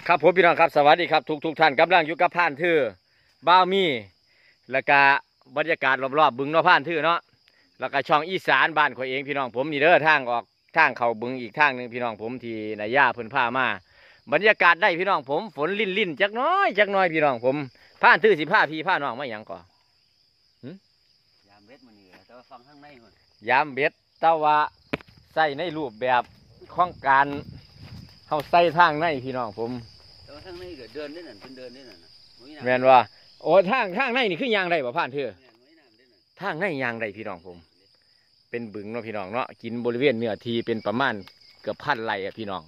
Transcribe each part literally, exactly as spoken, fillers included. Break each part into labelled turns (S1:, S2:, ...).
S1: ครับผมพี่น้องครับสวัสดีครับทุกทุกท่านกำลังอยู่กับผ่านทื่อบ้าวมีแล้วก็บรรยากาศรอบๆบึงเนาะผ่านทื่อเนาะแล้วก็ช่องอีสานบ้านข่อยเองพี่น้องผมนี่เด้อทางออกทางเข้าบึงอีกทางหนึ่งพี่น้องผมที่นายย่าเพิ่นพามาบรรยากาศได้พี่น้องผมฝนลิ่นลิ่นจักน้อยจักน้อยพี่น้องผมผ่านทื่อสิผ้าพี่ผ้าน้องไม่หยังก่อย
S2: ามเบ็ดมันนี่แต่ว่าฟังข้างในมัน
S1: ยามเบ็ดแต่ว่าใส่ในรูปแบบของการเขาใส่ทางในพี่น้องผม
S2: แต่ว่าข้างในก็เดินได้นั่นเป็นเดินได้นั่น
S1: แม่นว่าโอ้ทางทางในนี่คือยางได้บ่ผ่านเถอะทางในยางได้พี่น้องผมเป็นบึงเนาะพี่น้องเนาะกินบริเวณเนื้อที่เป็นประมาณเกือบพันไร่อะพี่น้อง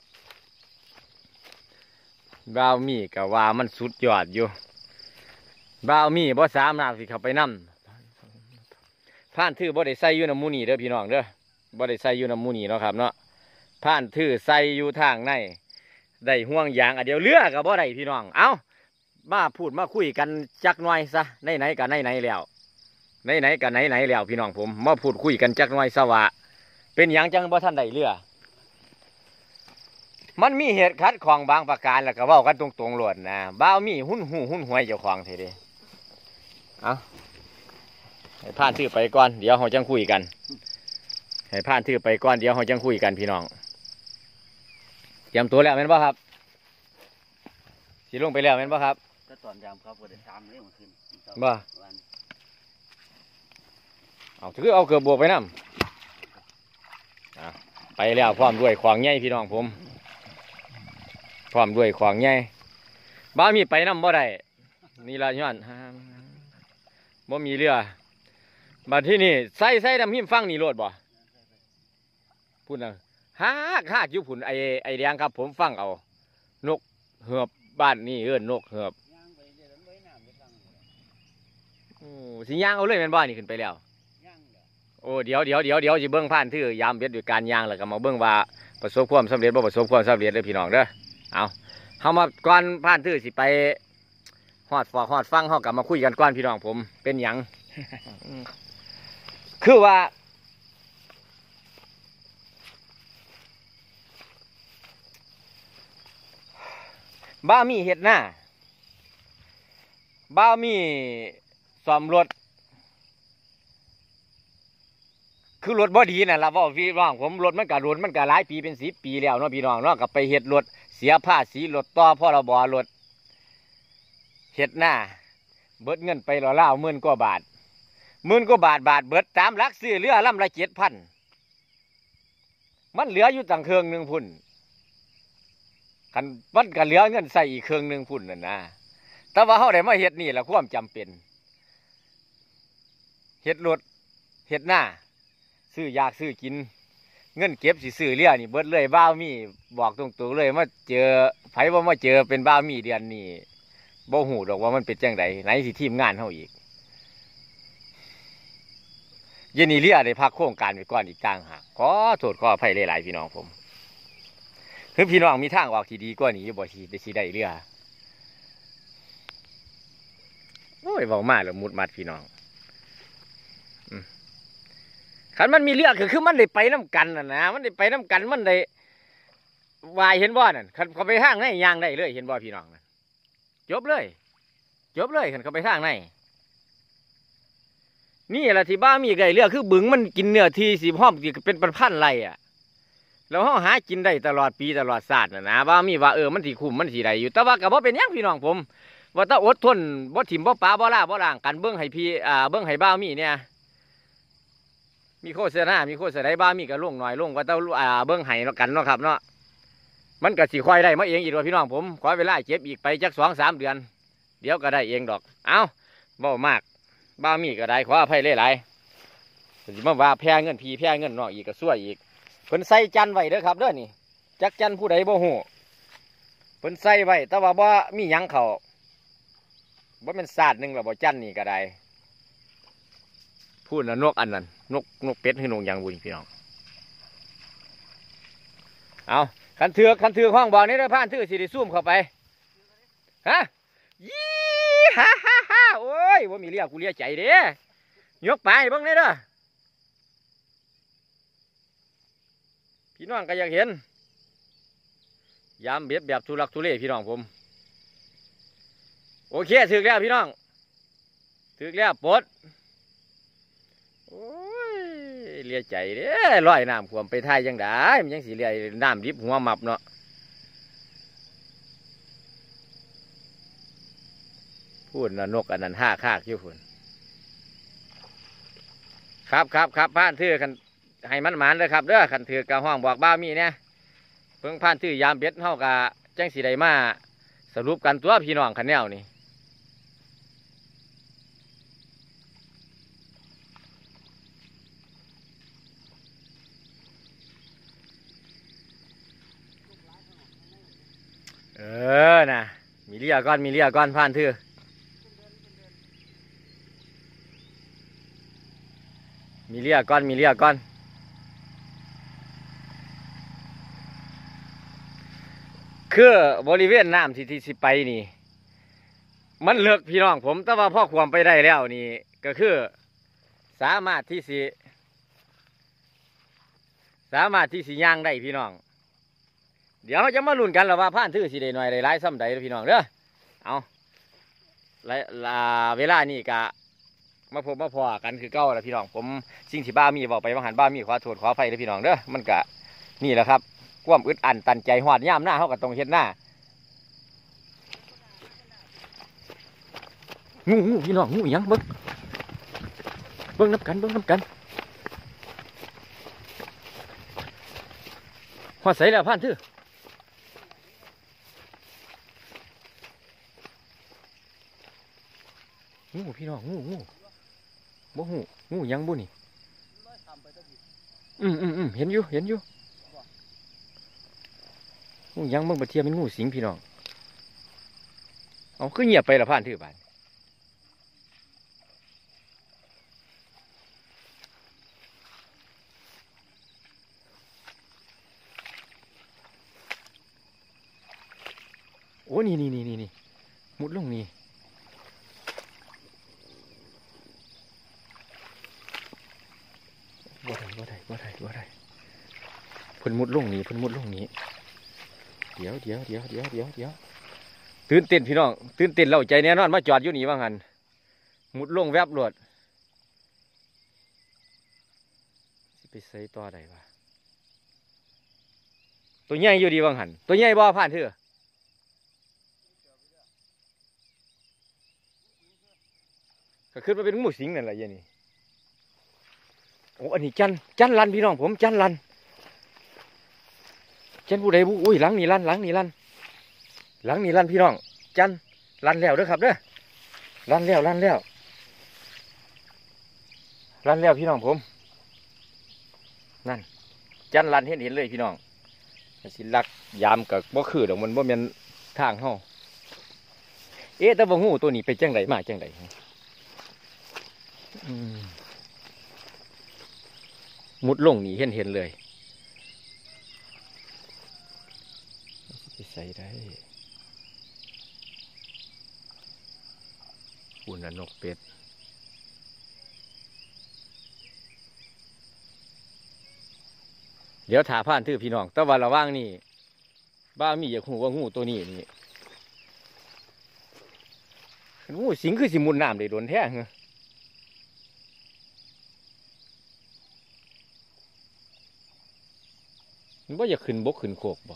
S1: บ่าวมีกับว่ามันสุดยอดอยู่บ่าวมีบ่สามารถสิเข้าไปนำผ่านถือบ่ได้ใส่อยู่น้ำมูนี่เด้อพี่น้องเด้อบ่ได้ใส่อยู่น้ำมูนี่เนาะครับเนาะผ่านถือใส่อยู่ทางในได้ห่วงยางอันเดียวเรือกับบ่ได้พี่น้องเอ้ามาพูดมาคุยกันจักหน่อยซะในไหนกันในไหนแล้วในไหนกันไหนไหนแล้วพี่น้องผมมาพูดคุยกันจักหน่อยสวะเป็นอย่างจังบ่ท่านได้เรือมันมีเหตุขัดข้องบางประการแล้วก็เว้ากันตรงๆหลวดนะบ่าวมีหุ้นหูหุ้นหวยเจ้าของเท่เด้เอาให้ผ่านถือไปก่อนเดี๋ยวเราจังคุยกันให้ผ่านถือไปก่อนเดี๋ยวเราจังคุยกันพี่น้องเตรียมตัวแล้วแม่นบ่ครับสิลงไปแล้วแม่นบ่ครับ
S2: ก็ตอนยามครับก็ได้สามเรื่องขึ้น
S1: บ่เอาถือเอาเกือบบวกไปน้ำไปแล้วพร้อมด้วยขวางใหญ่พี่น้องผมพร้อมด้วยขวางใหญ่บ้ามีไปน้ำบ่ได้นี่ละย้อนบ่มีเรือบัดที่นี่ใส่ใส่ดำหิมฟังนี่โลดบ่พูดนะฮากฮากยุผุนไอไอแดงครับผมฟังเอานกเหือบบ้านนี่เอิ้นนกเหือบโอ้สิย่างเอาเลยแม่นบ่นี่ขึ้นไปแล้วโอ้เดี๋ยวเดี๋ยวเดี๋ยวเดี๋ยวจะเบิ้งผ่านทื่อยามเบ็ดด้วยการย่างแล้วก็มาเบิ้งว่าประสบความสำเร็จบ่ประสบความสำเร็จเลยพี่น้องเด้อเอาเฮามาก่อนผ่านทื่อสิไปฮอดฟอกฮอดฟังเฮากลับมาคุยกันก่อนพี่น้องผมเป็นหยัง คือว่าบ้ามีเห็ดหน้าบ้ามีซ่อมรถคือรถบ่ดีน่ะล่ะว่าพี่น้องผมรถมันก็รถมันก็หลายปีเป็นสิบปีแล้วเนาะพี่น้องเนาะก็ไปเฮ็ดรถเสียภาษีรถต่อพรบรถเฮ็ดหน้าเบิดเงินไปละล่าวหมื่นกว่าบาทหมื่นกว่าบาทบาทเบิดตามหลักซื้อเรือลำละเจ็ดพันมันเหลืออยู่ตั้งเครื่องหนึ่งพุ่นกันมันก็เหลือเงินใส่อีกเครื่องหนึ่งพุ่นนั่นนะแต่ว่าเขาได้มาเฮ็ดนี่แหละความจำเป็นเฮ็ดรถเฮ็ดหน้าซื้ออยากซื้อกินเงินเก็บสิซื้อเรือนี่เบิดเลยบ้าวมีบอกตรงๆเลยมาเจอไผว่ามาเจอเป็นบ้าวมีเดือนนี้บ่หูดอกว่ามันเป็นจังไดไหนสิทีมงานเขาอีกเย็นนี้เรือได้พักโครงการไปก่อนอีกต่างหากขอโทษขออภัยหลายๆพี่น้องผมคือพี่น้องมีทางออกที่ดีกว่านี้บ่สิได้สิได้เรือโอ้ยเว้ามาแล้วมุดมัดพี่น้องขันมันมีเรือคือคือมันได้ไปน้ำกันน่ะนะมันได้ไปน้ำกันมันได้วายเห็นบ่นั่นขันเขาไปทางไหนยางได้เลยเห็นบ่พี่น้องนั่นจบเลยจบเลยขันเขาไปทางไหนนี่แหละที่บ้ามีไก่เรือคือบึงมันกินเนื้อทีสีห้อมเป็นพันๆไรอ่ะแล้วห้องหากินได้ตลอดปีตลอดศาสตร์น่ะนะบ้ามีว่าเออมันสีคุ้มมันสีได้อยู่แต่ว่ากับว่าเป็นยังพี่น้องผมว่าถ้าอดทนบ่ถิ่มบ่ปลาบ่ล่าบ่ล่างกันเบิ้งให้พี่อ่าเบิ้งให้บ้ามีเนี่ยมีโคตรเสียหน้ามีโคตรเสียได้บ้ามีก็ลงหน่อยลงว่าต้องอ่าเบิ้งไห้เนาะกันเนาะครับเนาะมันก็สีควายได้มาเองอีกว่าพี่น้องผมขอเวลาเจ็บอีกไปจักสองสามเดือนเดี๋ยวก็ได้เองดอกเอ้าเบามากบ้ามีก็ได้ขออภัยหลายๆสิมาว่าแพ้เงินพี่แพ้เงินน้องอีกก็ช่วยอีกเพิ่นใส่จันไว้เด้อครับเด้อนี่จักจันผู้ใดบ่ฮู้เพิ่นใส่ไว้แต่ว่าบ่มีหยังเขาบ่เป็นศาสตร์หนึ่งหรอกบ่จันนี่ก็ได้พูดนะนกอันนั้นนกนกเป็ดให้นกยังบุญพี่น้องเอาคันเถือกคันเถือกห้องบอกนี่ได้ผ่านถือสิได้ซุ่มเข้าไปฮะยี่ฮ่าฮ่าฮ่าโอ้ยว่ามีเรียกกูเรียกใจเด้ยกไปบ้างนี่เด้อพี่น้องก็อยากเห็นยามเบ็ดแบบทุลักทุเลพี่น้องผมโอเคถึกแล้วพี่น้องถึกแล้วปลดโอ้ยเลียใจเด้ลอยน้ำขวมไปไทยยังได้มันยังสีเลียน้ำดิบหัวหมับเนาะพูดนะนกอันนั้นห้าคากอยู่พุ่นครับครับครับผ่านถือคันให้มันหมานเลยครับเด้อคันถือกระห้องบอกบ้ามีเนี่ยเพิ่งผ่านถือยามเบ็ดเท่ากับจังสีไดมาสรุปกันตัวพี่น้องคันแนวนี่เออนะมีเลียก้อนมีเลียก้อนผ่านถือมีเลียก้อนมีเลียก้อนคือบริเวณน้ำที่ที่สิไปนี่มันเลิกพี่น้องผมแต่ว่าพ่อความไปได้แล้วนี่ก็คือสามารถที่สิสามารถที่สิย่างได้พี่น้องเดี๋ยวจะมาลุ้นกันแล้วว่าผ่านถือสิได้หน่อยได้หลายซ้ำใดพี่น้องเด้อเอาเวลานี่กะมาพบมาพอกันคือเก้าแล้วพี่น้องผมสิ่งที่บ้ามีบอกไปว่าหันบ้ามีขอโทษขออภัยเลยพี่น้องเด้อมันกะนี่แหละครับความอึดอัดตันใจหอดย่ามหน้าเขากับตรงเฮ็ดหน้างูงูพี่น้องงูยังเบิ้งเบิ้งนับกันเบิ้งนับกันหอดใส่แล้วผ่านถืองูพี่น้องงูงูบ่หูงูยังบุนี่อืมอืมอืมเห็นอยู่เห็นอยู่งูยังมึงบะเทียมเป็นงูสิงพี่น้องเอาคือเงียบไปละผ่านถือไปโอ้นี่นี่นี่นี่นี่มุดลงนี่บ่ได้บ่ได้บ่ได้บ่ได้เพิ่นมุดลงนี่เพิ่นมุดลงนี่เดี๋ยวเดี๋ยวเดี๋ยวเดี๋ยวเดี๋ยวเดี๋ยวตื่นเต้นพี่น้องตื่นเต้นเล่าใจแน่นอนมาจอดอยู่นี่ว่างั้นมุดลงแวบรวดสิไปใส่ต่อใดวะตัวใหญ่อยู่ดีว่างั้นตัวใหญ่บ่ผ่านเถอะก็ขึ้นมาเป็นงูสิงนั่นแหละยันนี่โอ้อันนี้จันจันลันพี่น้องผมจันลันจันผู้ใดผู้อุ้ยหลังนี่ลันหลังนี่ลันหลังนี่ลันพี่น้องจันลันแล้วเด้อครับเด้อลันแล้วลันแล้วลันแล้วพี่น้องผมนั่นจันลันเห็นเห็นเลยพี่น้องสิลักยามกับบ่คือดอกมันบ่แม่นทางเฮาเอ๊ะแต่บ่งูตัวนี้ไปจังไดมาจังไดมุดลงนี่เห็นเห็นเลยไปใส่ได้อุ่นนกเป็ดเดี๋ยวถาผ่านถือพี่น้องแต่ว่าระว่างนี่บ้ามีอยากหูว่างูตัวนี้นี่งูสิงคือสิมุนน้ำเลยโดนแท้เหรอมันว่าอยากขึ้นบกขึ้นโคกบ่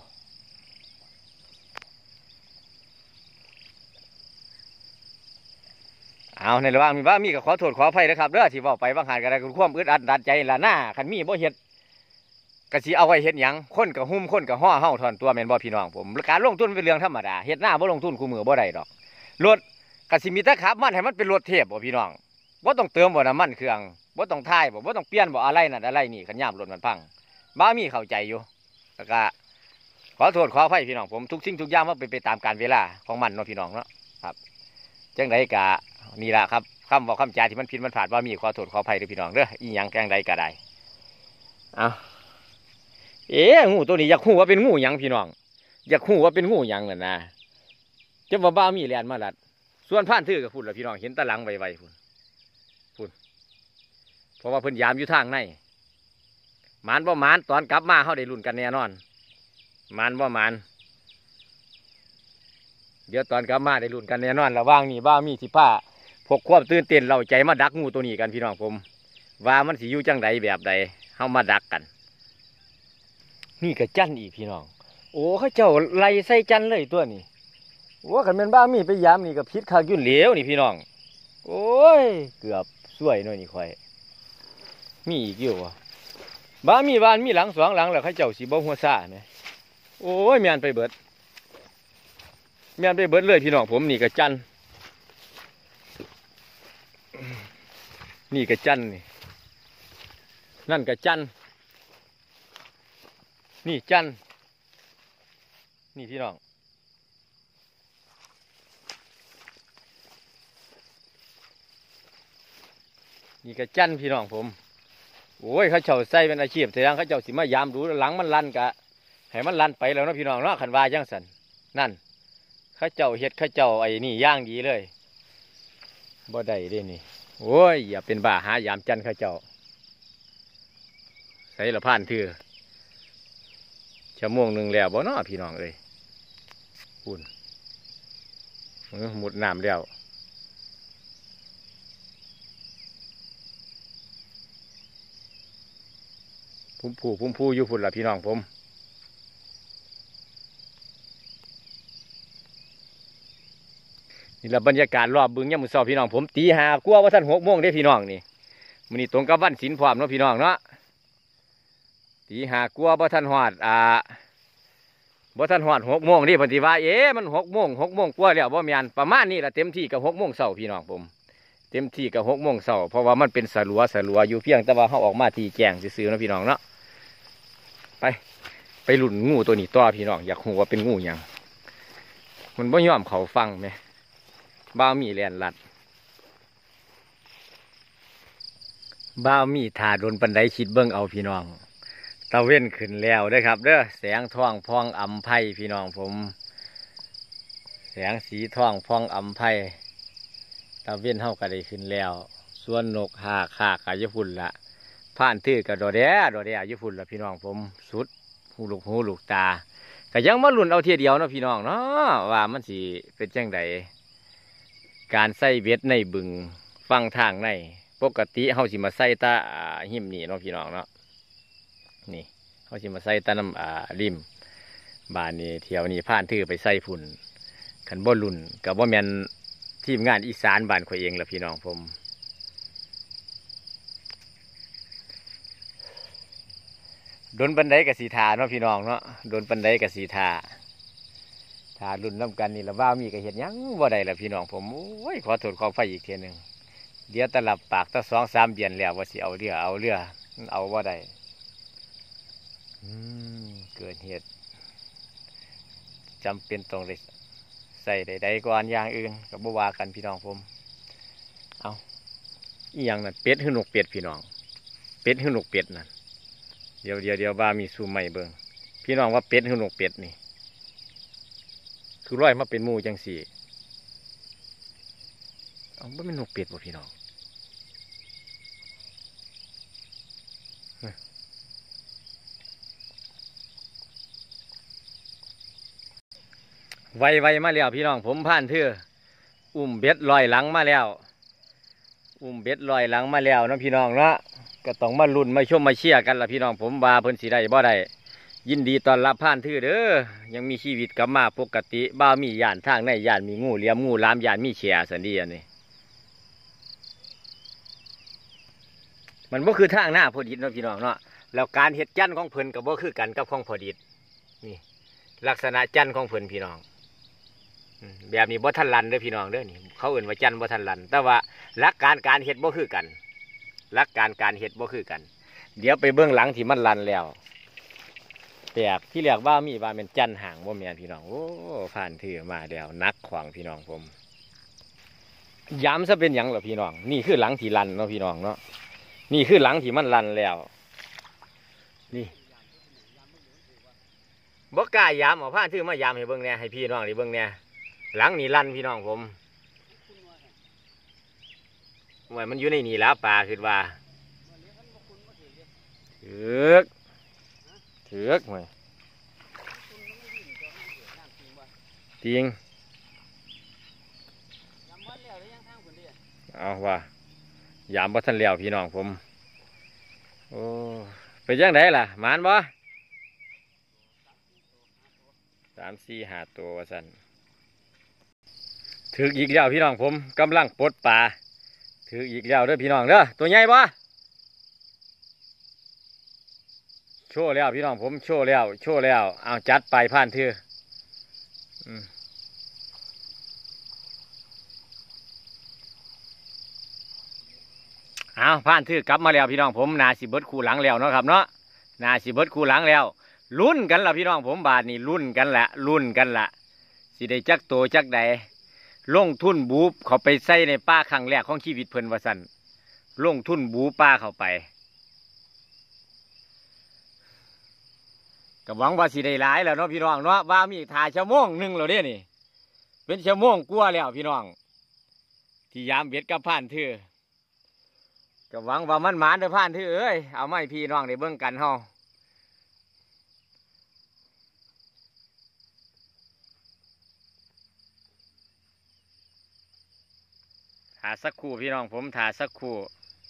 S1: เอาในระหว่างมีบ้ามีก็ขอโทษขออภัยนะครับเด้อที่บอกไปบางหากันได้คุณความอึดอัดดันใจละหน้าขันมีบ่เฮ็ดกะสิเอาไว้เฮ็ดหยังคนกับหุ้มคนกับห่อเฮาถอนตัวแม่นบ่พี่น้องผมการลงทุนเป็นเรื่องธรรมดาเฮ็ดหน้าบ่ลงทุนคู่มือบ่ได้ดอกรถกะสิมีแต่ขับมันให้มันเป็นรถเทพบ่พี่น้องบ่ต้องเติมบ่น้ำมันเครื่องบ่ต้องท้ายบ่บ่ต้องเปลี่ยนบ่อะไรนั่นอะไรนี่ขันย่ำรถมันพังบ้ามีเข้าใจอยู่แล้วก็ขอโทษขออภัยพี่น้องผมทุกสิ่งทุกอย่างมันเป็นไปตามกาลเวลาของมันเนาะพี่น้องเนาะครับจังไดกะนี่แหละครับคำบอกคำจาที่มันผิดมันผาดว่ามีขอโทษขออภัยด้วยพี่น้องเด้ออีหยังแกงใดก็ได้เอาเอ๊ะงูตัวนี้อยากหูว่าเป็นงูหยังพี่น้องอยากหูว่าเป็นงูหยังน่ะนะจะว่าบ้ามีแลนมาลัดส่วนผ่านถือกับพุ่นละพี่น้องเห็นตะหลังไวๆพุ่นพุ่นเพราะว่าเพิ่นยามอยู่ทางในหมานบ่หมานตอนกลับมาเขาได้ลุ้นกันแน่นอนหมานบ่หมานเดี๋ยวตอนกลับมาได้ลุ้นกันแน่นอนระหว่างนี้บ้ามีสิผ้าพกความตื่นเต้นเราใจมาดักงูตัวนี้กันพี่น้องผมว่ามันสิอยู่จังใดแบบใดเฮามาดักกันนี่ก็จันอีกพี่น้องโอ้เขาเจ้าไล่ใส่จันเลยตัวนี้ว่ากันเป็นบ้ามีไปยามนี่ก็พิษคายุ่นเหลวนี่พี่น้องโอ้ยเกือบสวยหน่อยนี่ค่อยมีอีกอยู่วะบ้ามีบ้านมีหลังสองหลังแล้วเขาเจ้าสีบ่หัวซ่าไหมโอ้ยเมียนไปเบิดเมียนไปเบิดเลยพี่น้องผมนี่ก็จันนี่ก็จันนี่นั่นก็จันนี่จันนี่พี่น้องนี่ก็จันพี่น้องผมโอ้ยเขาเจ้าใส่เป็นอาชีพแต่ยังเขาเจ้าสิมายามดูหลังมันลันกะให้มันลันไปแล้วนะพี่น้องเนาะขันวาจังสันนั่นเขาเจ้าเฮ็ดเขาเจ้าไอ้นี่ย่างดีเลยบ่ได้เด้นี่โอ้ยอย่าเป็นบ้าหายามจันเขาเจ้าใส่ละผ่านเถื่อชั่วโมงหนึ่งแล้วบ่เนาะพี่น้องเอ้ยอุ่นหมุดน้ำแล้วพุ่มผู้พุ่มผู้อยู่ฝุ่นละพี่น้องผมนี่ละบรรยากาศรอบบึงย่ำมือเช้าพี่น้องผมตีหากลัวว่าท่านหกโมงได้พี่น้องนี่มื้อนี้ตรงกับวันศีลพร้อมเนาะพี่น้องเนาะตีหากลัวว่าท่านหอดอ่าบ่ท่านหอดหกโมงนี่ปฏิว่าเอ๊ะมันหกโมงหกโมงกว่าแล้วบ่แม่นประมาณนี้ละเต็มที่กับหกโมงเช้าพี่น้องผมเต็มที่กับหกโมงเช้าเพราะว่ามันเป็นสลัวสลัวอยู่เพียงแต่ว่าเขาออกมาที่แจ้งซื่อๆเนาะพี่น้องเนาะไปไปหลุนงูตัวนี้ต่อพี่น้องอยากหัวาเป็นงูอย่างมันบ่ยอมเขาฟังไหมบ้ามีแลนลัดบ้ามีถาโดนปันไดคิดเบิ้งเอาพี่น้องตะเว้นขึ้นแล้วเด้อครับเด้อแสงท่องพองอำไพพี่น้องผมแสงสีท่องพองอำไพตะเว้นเฮาก็ได้ขึ้นแล้วส่วนนกหาคากกะยฝุ่นละผ่านตื้อกับดอแดดอแดยฝุ่นละพี่น้องผมสุดหูลูกหูลูกตาก็ยังมาลุ่นเอาเทียเดียวเนาะพี่น้องเนาะว่ามันสิเป็นจังใดการใส่เบ็ดในบึงฟังทางในปกติเฮาสิมาใส่ตาหิมนี่เนาะพี่น้องเนาะนี่เฮาสิมาใส่ตาน้ำอ่าริมบ้านนี้เที่ยวนี้ผ่านทื่อไปใส่ฝุ่นขันบ่ลุ่นกับว่าแมนทีมงานอีสานบ้านข่อยเองละพี่น้องผมโดนปันไดกับสีทาเนาะพี่น้องเนาะโดนปันไดกับสีทาทารุ่นน้ำกันนี่ละว่ามีกับเห็ดยังว่าใดละพี่น้องผมโอ้ยขอโทษขอไฟอีกเทียหนึ่งเดี๋ยวตลับปากตั้งสองสามเดือนแล้วว่าสิเอาเรือเอาเรือเอาว่าใดเกิดเหตุจำเป็นต้องเลยใส่ใดๆก่อนอย่างอื่นกับบัวากันพี่น้องผมเอาอีอย่างนั้นเป็ดหื้อนกเป็ดพี่น้องเป็ดหื้อนกเป็ดนั่นเดี๋ยวเดี๋ยวเดี๋ยวบ้ามีซูมใหม่เบิ้งพี่น้องว่าเป็ดหื้อนกเป็ดนี่คือร้อยมาเป็นหมูจังสี่เอาไม่เป็นนกเป็ดบ่พี่น้องไวไวมาแล้วพี่น้องผมผ่านเถื่ออุ้มเบ็ดลอยหลังมาแล้วอุ้มเบ็ดลอยหลังมาแล้วนะพี่น้องเนาะก็ต้องมาลุ้นมาชมมาเชียร์กันละพี่น้องผมว่าเพิ่นสีได้บ่ได้ยินดีตอนรับผ่านถือเด้อยังมีชีวิตกลับมาปกติบ้ามีย่านทางในย่านมีงูเหลี่ยมงูลามย่านมีเฉียสันดีอันนี้มันบ่คือทางหน้าพอดิษเนาะพี่น้องเนาะแล้วการเฮ็ดจันของเพิ่นก็บ่คือกันกับของพอดิษนี่ลักษณะจันของเพิ่นพี่น้องแบบนี้บ่ทันลันเด้อพี่น้องเด้อนี่เขาเอื่นว่าจันบ่ทันลันแต่ว่าหลักการการเฮ็ดบ่คือกันหลักการการเฮ็ดบ่คือกันเดี๋ยวไปเบื้องหลังที่มันลันแล้วแปลกที่เรียกว่ามีว่าเป็นจันห่างบ่แม่นพี่น้องโอ้ผ่านถือมาแล้วนักขวางพี่น้องผมย้ำซะเป็นหยังเหรอพี่น้องนี่คือหลังที่ลันเนาะพี่น้องเนาะนี่คือหลังที่มันลันแล้วนี่บ่กล้ายามเอาผ่านถือมายามให้เบิ่งแน่ให้พี่น้องได้เบิ่งแน่หลังนี่ลันพี่น้องผมว่ามันอยู่ในนี่แล้วปลาคือว่าถือกถือกหน่อยจริงเอาว่ายามบ่ทันแล้วพี่น้องผมโอ้เป็นยังไงล่ะหมานบ่สามสี่ห้าตัวว่าสั่นถืออีกแล้วพี่น้องผมกำลังปลดปลาถืออีกแล้วเด้อพี่น้องเด้อตัวใหญ่บ่โชว์แล้วพี่น้องผมโชว์แล้วโชว์แล้วเอาจัดไปผ่านเถอะอืมเอาผ่านถือกลับมาแล้วพี่น้องผมนาสิเบิดคู่หลังแล้วเนาะครับเนาะนาสิเบิดคู่หลังแล้วลุ้นกันละพี่น้องผมบาทนี่ลุ้นกันละลุ้นกันละสิได้จักโตจักใดลงทุนบูบเขาไปใส่ในป้าครั้งแรกของชีวิตเพิ่นว่าสั่นลงทุนบูป้าเข้าไปก็หวังว่าสิได้หลายแล้วเนาะพี่น้องเนาะว่ามีถ่ายชั่วโมงหนึ่งแล้วเด้นี่เป็นชั่วโมงกว่าแล้วพี่น้องที่ยามเบ็ดกับผ่านถือก็หวังว่ามันหมานเด้อผ่านถือเอ้ยเอาไม้พี่น้องได้เบิ่งกันเฮาถ่าสักครู่พี่น้องผมถ่าสักครู่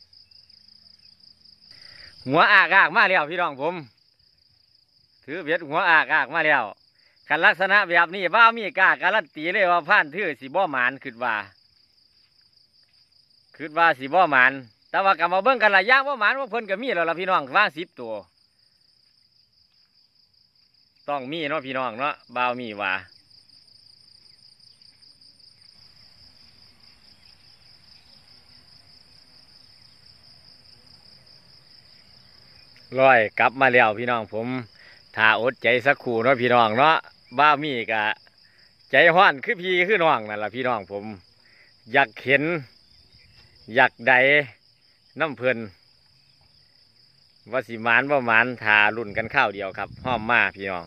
S1: หัวอากอากมาแล้วพี่น้องผมถือเบ็ดหัวอากอากมาแล้วคันลักษณะแบบนี้ว่ามีกล้าการันตีเลยว่าผ่านถือสีบ่หมานคิดว่าคิดว่าสีบ่หมานแต่ว่ากลับมาเบิ่งกันหลายอย่างบ่หมานว่าเพิ่นก็มีแล้วล่ะพี่น้องว่างสิบตัวต้องมีเนาะพี่น้องเนาะบ่าวมีว่าร้อยกลับมาแล้วพี่น้องผมถ้าอดใจสักครู่เนาะพี่น้องเนาะบ่าวมีกะใจห้อนคือพี่คือน้องนั่นล่ะพี่น้องผมอยากเห็นอยากใดน้ำเพลินว่าสิหมานว่าหมานทารุ่นกันข้าวเดียวครับห้อมมาพี่น้อง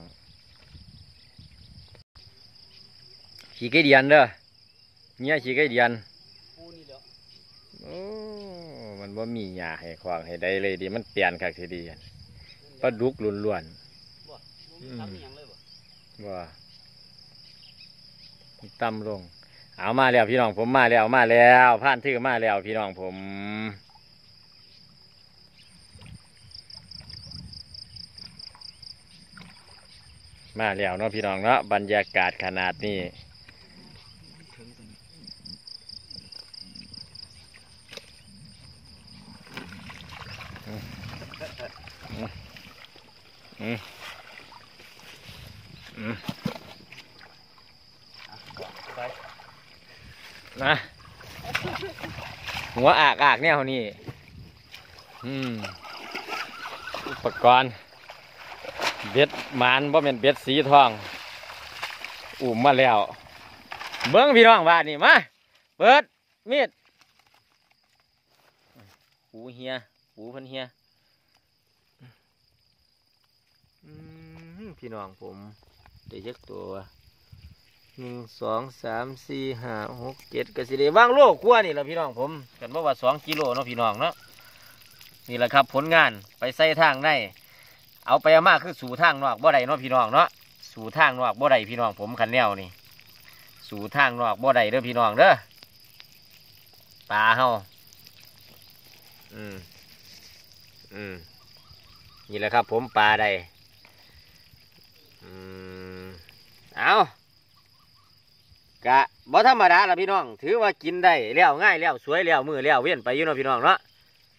S1: ขี่ไก่เดียนเด้อเนี่ยขี่ไก่เดียนโอ้มันว่ามีหญ้าให้ควางให้ได้เลยดีมันเปลี่ยนคักทีดีปลาดุกล้วนๆว่าต่ำลงเอามาแล้วพี่น้องผมมาแล้วมาแล้วผ่านถือมาแล้วพี่น้องผมมาแล้วเนาะพี่น้องเนาะบรรยากาศขนาดนี้อืมอืมนะหัวอากอากเนี่ยเขานี่อืมอุปกรณ์เบ็ดหมานบ่เป็นเบ็ดสีทองอุ่มมาแล้วเบิ้งพี่น้องบ้านนี่มาเปิดมีดหูเฮียหูพันเฮียพี่น้องผมได้ยักตัวหนึ่งสองสามสี่ห้าหกเจ็ดกสิเดว่างโลกขั้วนี่แหละพี่น้องผมกันว่าว่าสองกิโลเนาะพี่น้องเนาะนี่แหละครับผลงานไปใส่ทางในเอาไปเอามากคือสู่ทางนอกบ่ได้เนาะพี่น้องเนาะสู่ทางนอกบ่ได้พี่น้องผมขันแนวนี่สู่ทางนอกบ่ได้เด้อพี่น้องเด้อปลาเฮาอืมอืมนี่แหละครับผมปลาได้อืมเอากะบ่ธรรมดาละพี่น้องถือว่ากินได้แล้วง่ายแล้วสวยแล้วมือแล้วเวียนไปอยู่เนาะพี่น้องเนาะ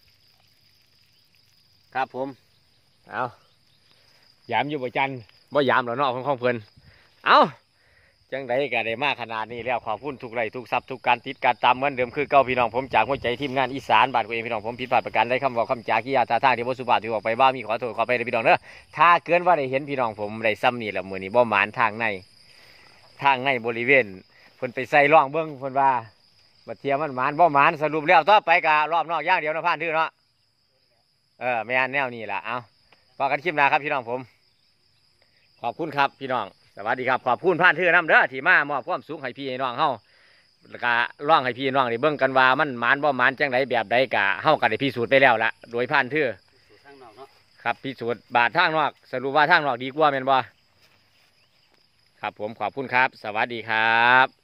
S1: ครับผมเอายามอยู่บ่จันบ่ยามแล้วเนาะของของเพิ่นเอาจังไดก็ได้มาขนาดนี้แล้วขอบคุณทุกไร่ทุกทรัพย์ทุกการติดการตามเหมือนเดิมคือเก่าพี่น้องผมจากหัวใจทีมงานอีสานบ้านกูเองพี่น้องผมผิดพลาดประการใดคำบอกคำจากิยาตาท่าที่บ่สุภาพที่บอกไปบ้ามีขอโทษขอไปเลยพี่น้องเด้อถ้าเกินว่าได้เห็นพี่น้องผมได้ซ้ำนี่แล้วมื้อนี้บ่หมานทางในทางในบริเวณเพิ่นไปใส่ร่องเบิ้งเพิ่นว่าบัดเทียมันหมานบ่หมานสรุปแล้วต่อไปกะรอบนอกอย่างเดียวนะผ่านทื่อเนาะเออแม่นแนวนี้ล่ะเอาพอกันคลิปหน้าครับพี่น้องผมขอบคุณครับพี่น้องสวัสดีครับขอบคุณผ่านทื่อน้ำเด้อที่มามอบความสุขให้พี่ให้น้องเฮาแล้วก็ร่องให้พี่น้องได้เบิ่งกันว่ามันหมานบ่หมานจังไดแบบใดกะเฮาก็ได้พิสูจน์ไปแล้วละโดยผ่านทื่อครับพิสูจน์บาดทางนอกสรุปว่าทางนอกดีกว่าแม่นบ่ครับผมขอบคุณครับสวัสดีครับ